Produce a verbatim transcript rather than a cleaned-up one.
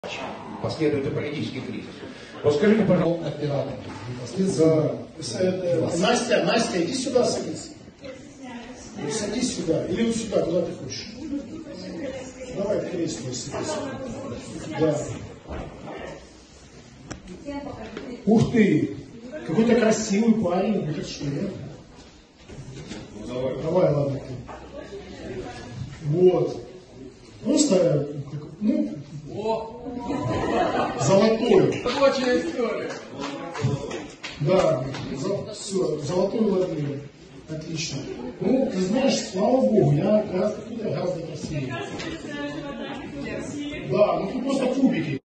Последует и политический кризис. Вот скажите, пожалуйста, оператор. За... Настя, Настя, иди сюда садись. Ну, садись сюда. Или вот сюда, куда ты хочешь. Давай в кресло садись. Да. Ух ты! Какой-то красивый парень. Ну, что, нет? Давай. Давай, ладно ты. Вот. Просто, ну, золотой. Рабочая история. Да, за, все, золотой ладный. Отлично. Ну, ты знаешь, слава богу, я гораздо, гораздо красивее. Да, ну тут просто кубики.